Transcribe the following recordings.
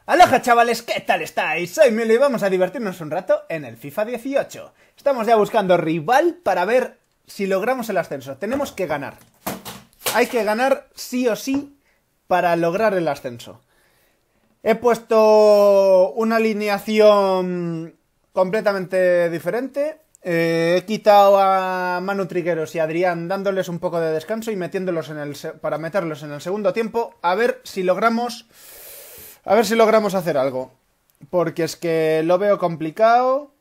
Aloha chavales, ¿qué tal estáis? Soy Milo y vamos a divertirnos un rato en el FIFA 18. Estamos ya buscando rival para ver si logramos el ascenso. Tenemos que ganar. Hay que ganar sí o sí para lograr el ascenso. He puesto una alineación completamente diferente. He quitado a Manu Trigueros y a Adrián dándoles un poco de descanso y metiéndolos para meterlos en el segundo tiempo. A ver si logramos hacer algo. Porque es que lo veo complicado.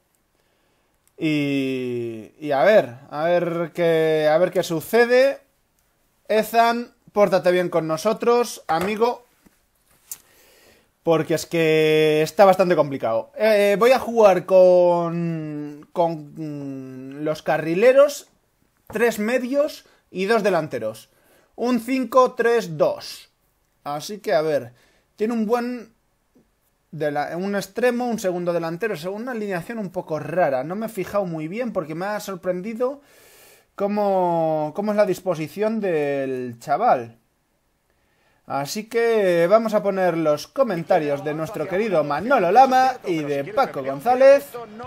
Y a ver qué sucede. Ethan, pórtate bien con nosotros, amigo. Porque es que está bastante complicado. Voy a jugar con los carrileros, 3 medios y 2 delanteros. Un 5-3-2. Así que a ver. Tiene un buen... un extremo, un segundo delantero. Es una alineación un poco rara. No me he fijado muy bien porque me ha sorprendido cómo es la disposición del chaval. Así que vamos a poner los comentarios de nuestro querido Manolo Lama y de Paco González.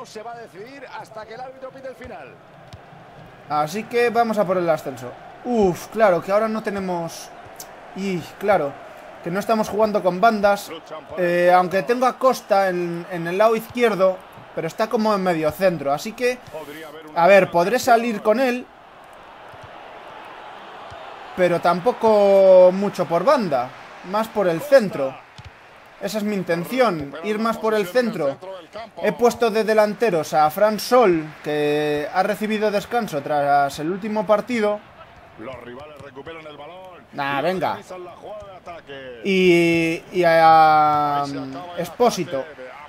Así que vamos a por el ascenso. Uf, claro, que ahora no tenemos... Y claro, que no estamos jugando con bandas. Aunque tengo a Costa en el lado izquierdo, pero está como en medio centro. Así que, a ver, podré salir con él, pero tampoco mucho por banda. Más por el centro. Esa es mi intención, ir más por el centro. He puesto de delanteros a Fran Sol, que ha recibido descanso tras el último partido. Los rivales recuperan el balón. Nah, venga. Y a Espósito.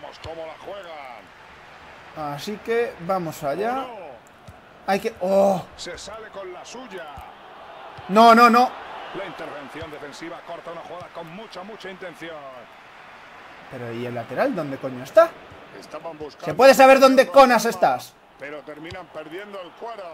Así que vamos allá. Hay que... ¡Oh! Se sale con la suya. No. La intervención defensiva corta una jugada con mucha intención. Pero ¿y el lateral dónde coño está? Estaban buscando... ¿Se puede saber dónde conas estás? Pero terminan perdiendo el cuero.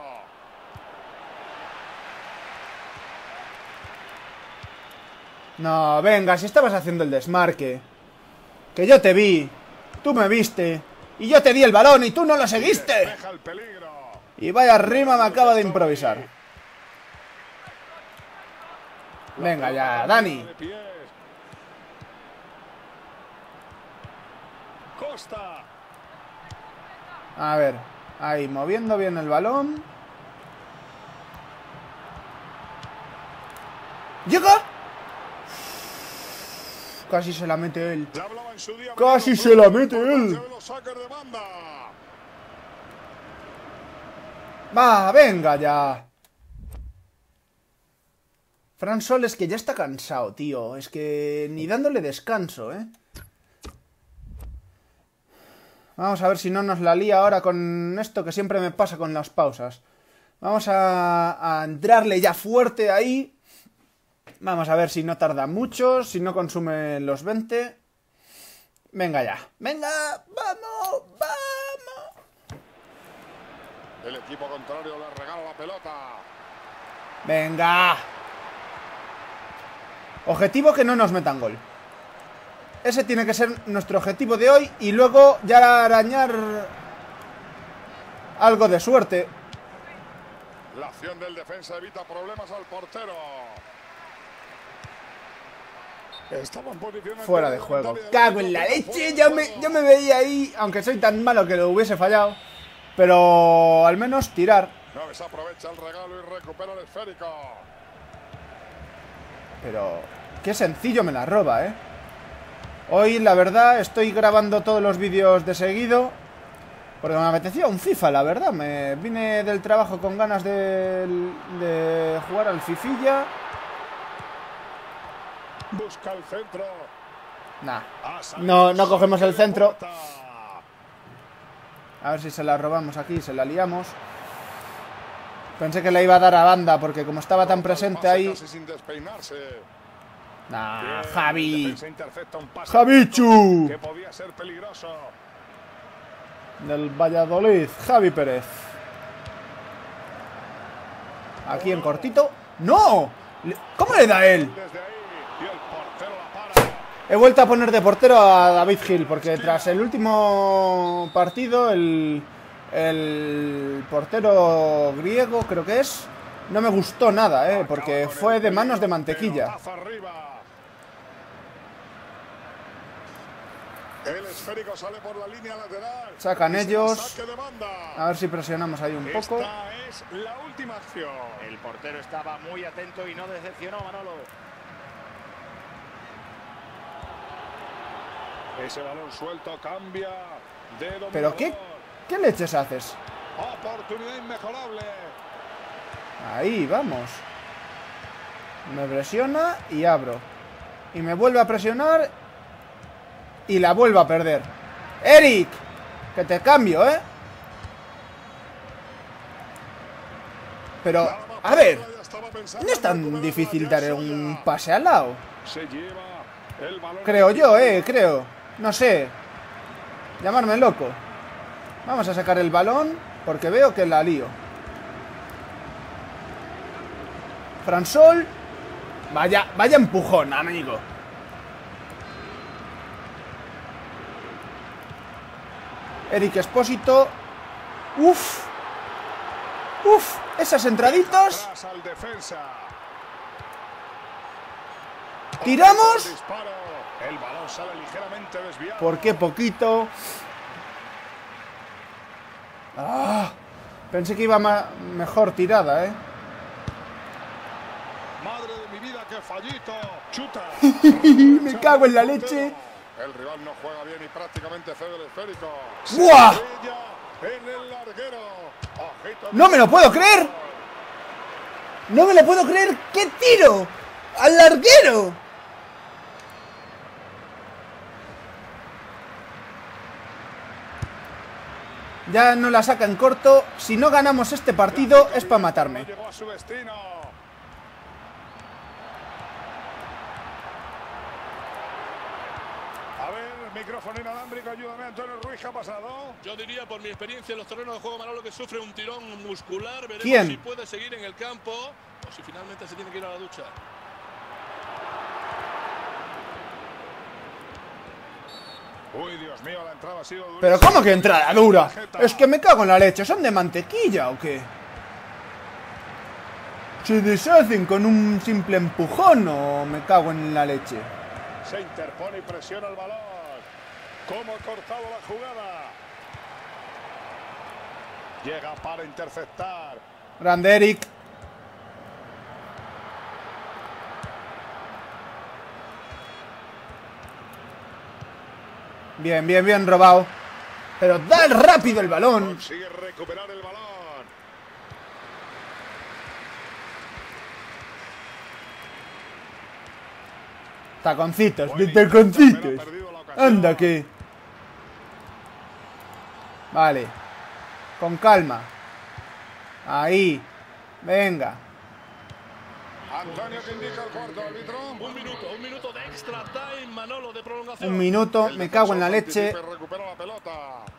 No, venga, si estabas haciendo el desmarque. Que yo te vi. Tú me viste. Y yo te di el balón y tú no lo seguiste. Deja el peligro. Y vaya rima me acaba de improvisar. Venga ya, Dani. Costa. A ver, ahí, moviendo bien el balón. ¡Llega! Casi se la mete él. Casi se la mete él. Va, venga ya. Fran Sol es que ya está cansado, tío. Es que ni dándole descanso, ¿eh? Vamos a ver si no nos la lía ahora con esto que siempre me pasa con las pausas. Vamos a entrarle ya fuerte ahí. Vamos a ver si no tarda mucho, si no consume los 20. Venga ya. Venga, vamos. El equipo contrario le regala la pelota. Venga. Objetivo que no nos metan gol. Ese tiene que ser nuestro objetivo de hoy. Y luego ya arañar algo de suerte. La acción del defensa evita problemas al portero. Fuera de juego. Cago en la leche. Yo me veía ahí, aunque soy tan malo que lo hubiese fallado. Pero al menos tirar. No desaprovecha el regalo y recupera el esférico. Pero qué sencillo me la roba, ¿eh? Hoy, la verdad, estoy grabando todos los vídeos de seguido. Porque me apetecía un FIFA, la verdad. Me vine del trabajo con ganas de jugar al Fifilla. Busca el centro. Nah. No cogemos el centro. A ver si se la robamos aquí, se la liamos. Pensé que le iba a dar a banda, porque como estaba tan presente ahí... Nah, Javi. Javichu. Que podía ser peligroso. Del Valladolid, Javi Pérez. Aquí en cortito. ¡No! ¿Cómo le da él? He vuelto a poner de portero a David Gil, porque tras el último partido, el portero griego, creo que es, no me gustó nada, porque fue de manos de mantequilla. El esférico sale por la línea lateral. Sacan ellos. A ver si presionamos ahí un poco. Esta es la última acción. El portero estaba muy atento y no decepcionó, Manolo. Ese balón suelto cambia de dominador. ¿Pero qué leches haces? Oportunidad inmejorable. Ahí, vamos. Me presiona y abro. Y me vuelve a presionar y la vuelvo a perder. ¡Eric! Que te cambio, ¿eh? Pero, a ver, no es tan difícil dar un pase al lado. Se lleva el balón. Creo yo, creo. No sé. Llamarme loco. Vamos a sacar el balón porque veo que la lío. Fransol. Vaya empujón, amigo. Eric Espósito. Uf. Esas entraditas. Atrás al defensa. Tiramos. Disparo. El balón sale ligeramente desviado. ¿Por qué poquito? Pensé que iba mejor tirada, Madre de mi vida, qué fallito. Chuta. Me cago en la leche. El rival no juega bien y prácticamente cede el esférico. ¡Buah! En el larguero. Ojito. ¡No me lo puedo creer! ¡No me lo puedo creer! ¡Qué tiro! ¡Al larguero! Ya no la saca en corto. Si no ganamos este partido es para matarme. Llegó a su destino. A ver, micrófono inalámbrico, ayúdame, Antonio Ruiz, ¿qué ha pasado? Yo diría, por mi experiencia en los terrenos de juego, Manolo, que sufre un tirón muscular. Veremos ¿Quién? si puede seguir en el campo o si finalmente se tiene que ir a la ducha. Uy, Dios mío, la entrada ha sido dura. ¿Pero cómo que entrada dura? Es que me cago en la leche. ¿Son de mantequilla o qué? ¿Se deshacen con un simple empujón o me cago en la leche? Se interpone y presiona el balón. ¿Cómo ha cortado la jugada? Llega para interceptar. Grande Eric. Bien robado. Pero da rápido el balón. Consigue recuperar el balón. Taconcitos, de taconcitos. Anda que. Vale. Con calma. Ahí. Venga. Antonio, que indica el cuarto árbitro. Un minuto de extra time, Manolo, de prolongación. Un minuto, me cago en la leche. Recupera la pelota.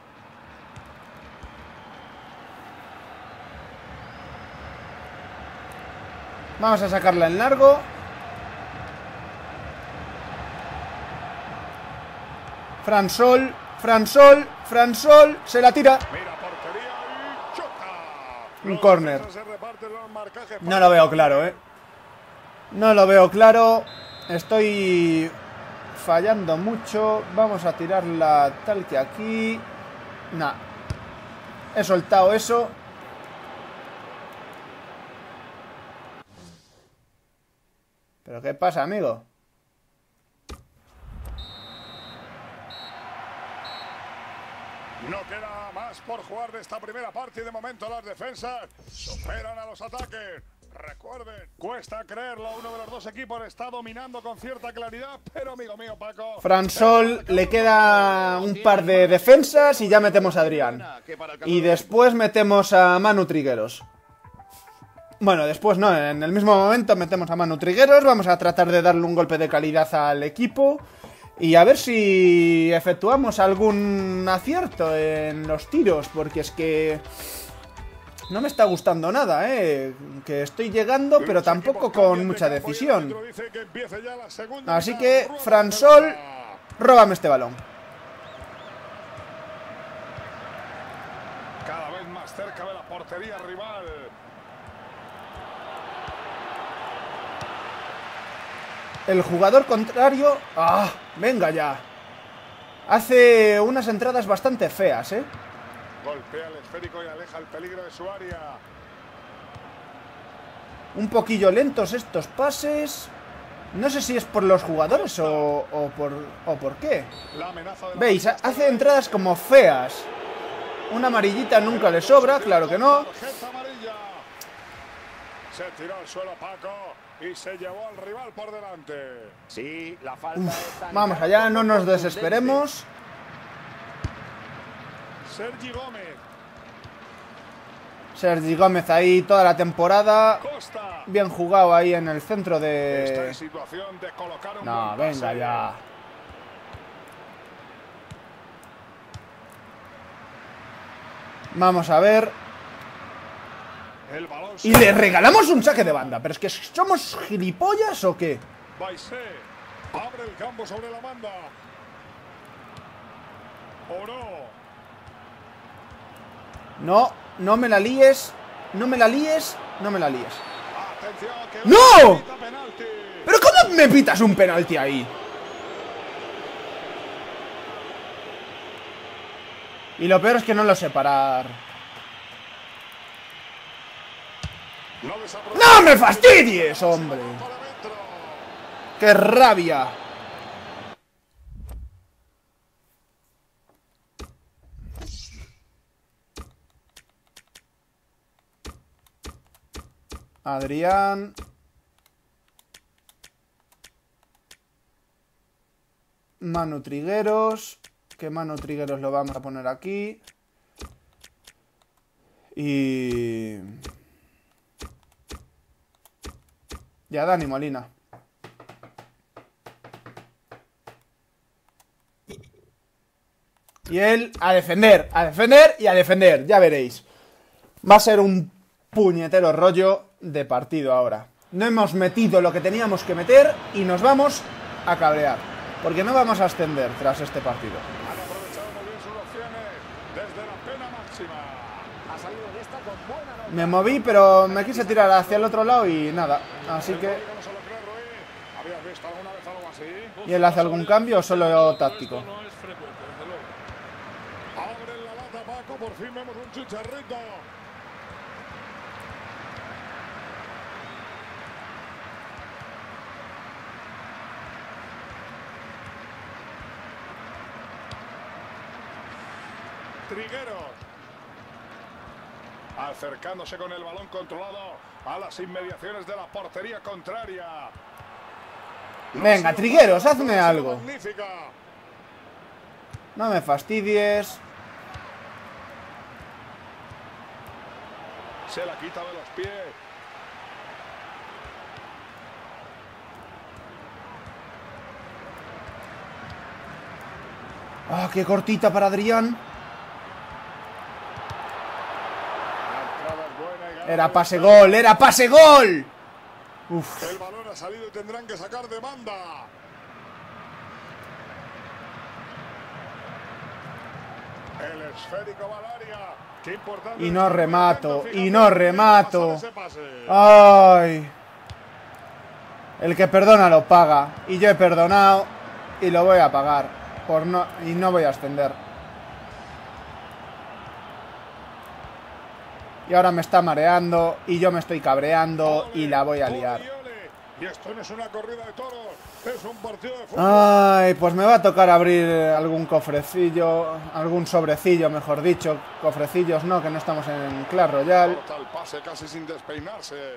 Vamos a sacarla en largo. Fransol, se la tira. Mira, portería y choca. Un córner. Se reparte el marcaje. No lo veo claro, No lo veo claro. Estoy fallando mucho. Vamos a tirarla tal que aquí. Nah. He soltado eso. ¿Pero qué pasa, amigo? No queda más por jugar de esta primera parte y de momento las defensas superan a los ataques. Recuerden, cuesta creerlo, uno de los dos equipos está dominando con cierta claridad, pero amigo mío, Paco... Fransol le queda un par de defensas y ya metemos a Adrián. Y después metemos a Manu Trigueros. Bueno, después no, en el mismo momento metemos a Manu Trigueros, vamos a tratar de darle un golpe de calidad al equipo y a ver si efectuamos algún acierto en los tiros, porque es que No me está gustando nada, que estoy llegando, pero tampoco con mucha decisión. Así que, Fransol, róbame este balón. Cada vez más cerca de la portería rival. El jugador contrario... ¡Ah! ¡Venga ya! Hace unas entradas bastante feas, Golpea el esférico y aleja el peligro de su área. Un poquillo lentos estos pases. No sé si es por los jugadores o por qué. ¿Veis? Hace entradas como feas. Una amarillita nunca le sobra, claro que no. Se tiró al suelo Paco y se llevó al rival por delante. Sí, la falta Vamos allá, no nos desesperemos. Sergi Gómez. Sergi Gómez ahí toda la temporada. Costa. Bien jugado ahí en el centro Está en de... situación de colocar un No, buen venga pase. ya. Vamos a ver. El balón Y le regalamos un saque de banda. ¿Pero es que somos gilipollas o qué? Baisé abre el campo sobre la banda. Oro. No, no me la líes. No me la líes. No me la líes. Atención, que ¡No! pita penalti. ¿Pero cómo me pitas un penalti ahí? Y lo peor es que no lo sé parar. No desaprovecha. ¡No me fastidies, hombre! Para adentro. ¡Qué rabia! Adrián. Manu Trigueros. Que Manu Trigueros lo vamos a poner aquí. Y... Ya Dani Molina. Y él a defender y a defender, ya veréis. Va a ser un puñetero rollo de partido ahora. No hemos metido lo que teníamos que meter y nos vamos a cabrear. Porque no vamos a ascender tras este partido. Han aprovechado muy bien sus opciones desde la pena máxima. Ha salido de esta con buena nota. Me moví, pero me quise tirar hacia el otro lado y nada. Así que... No se lo cree Ruiz. ¿Habías visto alguna vez algo así? ¿Y él hace algún cambio o solo táctico? Esto no es frecuente, desde luego. Abre la lata Paco, por fin vemos un chicharrito. Trigueros. Acercándose con el balón controlado a las inmediaciones de la portería contraria. Venga, Trigueros, hazme algo. Magnífica. No me fastidies. Se la quita de los pies. Ah, qué cortita para Adrián. La entrada es buena y gana Era el pase despeje. gol, era pase gol. Uf. El balón ha salido y tendrán que sacar de banda. El esférico va al área. Qué importante. Y no es remato, el y no remato. ese pase. Ay. El que perdona lo paga. Y yo he perdonado y lo voy a pagar. Y no voy a ascender. Y ahora me está mareando y yo me estoy cabreando y la voy a liar. Ole, ole. Y esto no es una corrida de toros, es un partido de fútbol. Ay, pues me va a tocar abrir algún cofrecillo, algún sobrecillo, mejor dicho. Cofrecillos no, que no estamos en Clash Royale. Corta el pase casi sin despeinarse.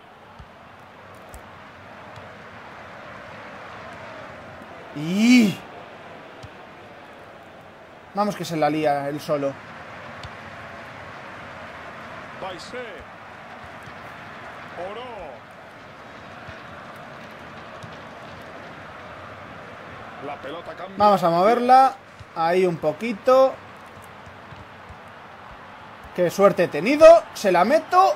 Y vamos que se la lía él solo. Baisé. Oro. La pelota cambia. Vamos a moverla. Ahí un poquito. Qué suerte he tenido. Se la meto.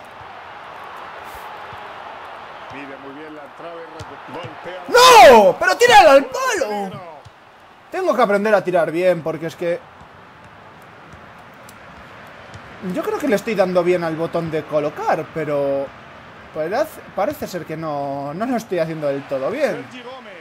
Pide muy bien la entrada y golpea. ¡No! ¡Pero tírala al palo! Tengo que aprender a tirar bien, porque es que... Yo creo que le estoy dando bien al botón de colocar, pero... Parece ser que no lo estoy haciendo del todo bien. Sergi Gómez.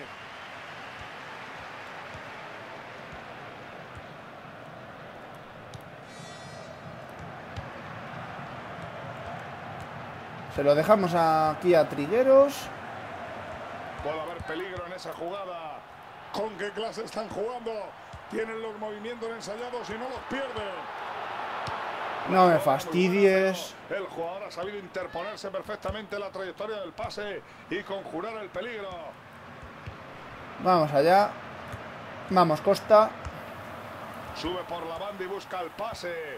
Se lo dejamos aquí a Trigueros. Puede haber peligro en esa jugada. ¿Con qué clase están jugando? Tienen los movimientos ensayados y no los pierden. No me fastidies. El jugador ha sabido interponerse perfectamente en la trayectoria del pase y conjurar el peligro. Vamos allá. Vamos, Costa. Sube por la banda y busca el pase.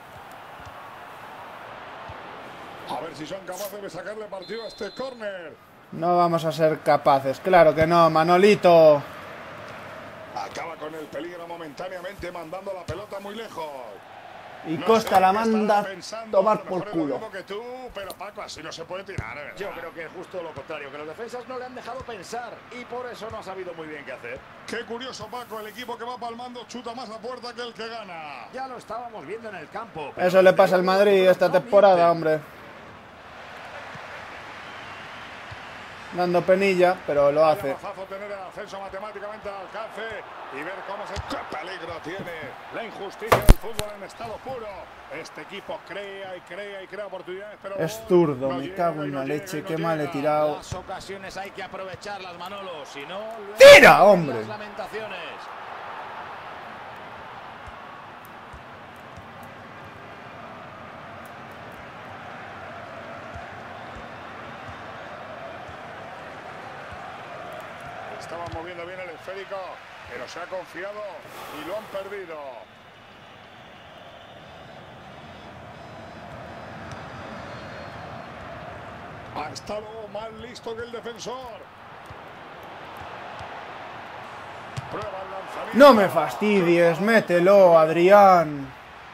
A ver si son capaces de sacarle partido a este córner. No vamos a ser capaces. Claro que no, Manolito. Acaba con el peligro momentáneamente, mandando la pelota muy lejos. Y No Costa sé la qué manda estará pensando, tomar a lo por mejor es lo culo. mismo que tú, pero Paco, así no se puede tirar, ¿verdad? Yo creo que es justo lo contrario, que los defensas no le han dejado pensar y por eso no ha sabido muy bien qué hacer. Qué curioso, Paco, el equipo que va palmando chuta más a puerta que el que gana. Ya lo estábamos viendo en el campo. pero Eso le pasa al Madrid esta no temporada, miente. hombre. Dando penilla, pero lo hace. Bazazo tener el ascenso matemáticamente al alcance y ver cómo se... ¡Qué peligro tiene! La injusticia del fútbol en estado puro. Este equipo crea y crea y crea oportunidades, pero... Es zurdo, no me llega cago y en no la llega leche, y no qué mal he llega. tirado. Las ocasiones hay que aprovecharlas, Manolo, si no... luego ¡Tira, hombre! Las lamentaciones. Estaban moviendo bien el esférico, pero se ha confiado y lo han perdido. Ha estado más listo que el defensor. Prueba el lanzamiento. No me fastidies, mételo, Adrián.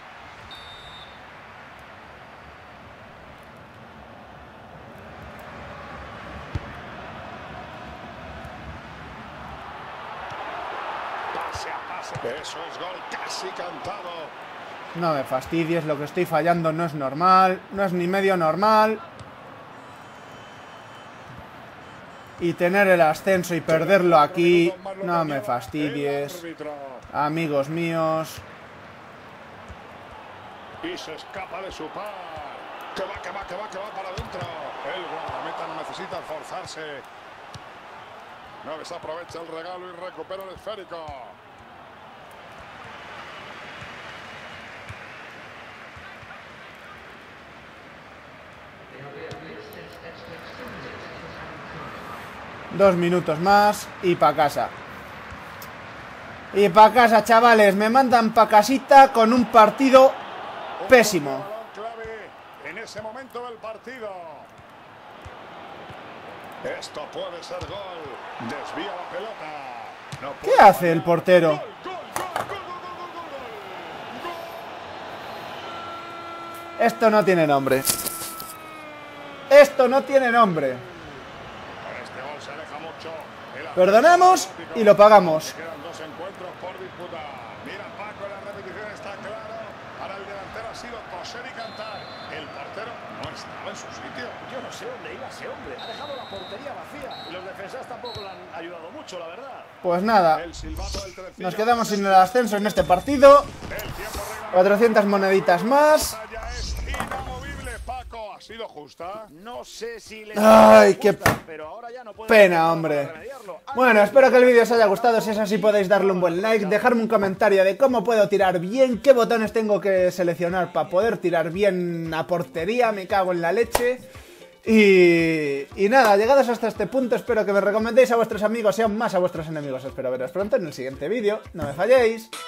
Pase a pase. Eso es gol casi cantado. No me fastidies, lo que estoy fallando no es normal, no es ni medio normal. Y tener el ascenso y perderlo aquí, no me fastidies. Amigos míos. Y se escapa de su par. Que va para adentro. El guardameta no necesita forzarse. No desaprovecha el regalo y recupera el esférico. Dos minutos más y pa' casa. Y pa' casa, chavales. Me mandan pa' casita con un partido pésimo. Un balón clave en ese momento del partido. Esto puede ser gol. Desvía la pelota. No ¿Qué puede hace el fallar. portero? Gol, gol, gol, gol, gol, gol, gol. Esto no tiene nombre. Esto no tiene nombre. Con este gol se aleja mucho. Perdonamos y lo pagamos. Quedan dos encuentros por disputar. Mira Paco, la repetición está claro. Ahora el delantero ha sido coser y cantar. El portero no estaba en su sitio. Yo no sé dónde iba ese hombre. Ha dejado la portería vacía. Y los defensas tampoco le han ayudado mucho, la verdad. Pues nada, El silbato del trencillo. nos quedamos sin el ascenso en este partido. El tiempo regla. 400 moneditas más. Ya es inamovible, Paco. ¿Ha sido justa? No sé si le... Ay, qué pero ahora ya no puede pena, hacer nada hombre. para remediarlo. Bueno, espero que el vídeo os haya gustado. Si es así, podéis darle un buen like, dejarme un comentario de cómo puedo tirar bien, qué botones tengo que seleccionar para poder tirar bien a portería. Me cago en la leche. Y nada, llegados hasta este punto, espero que me recomendéis a vuestros amigos y aún más a vuestros enemigos. Espero veros pronto en el siguiente vídeo. No me falléis.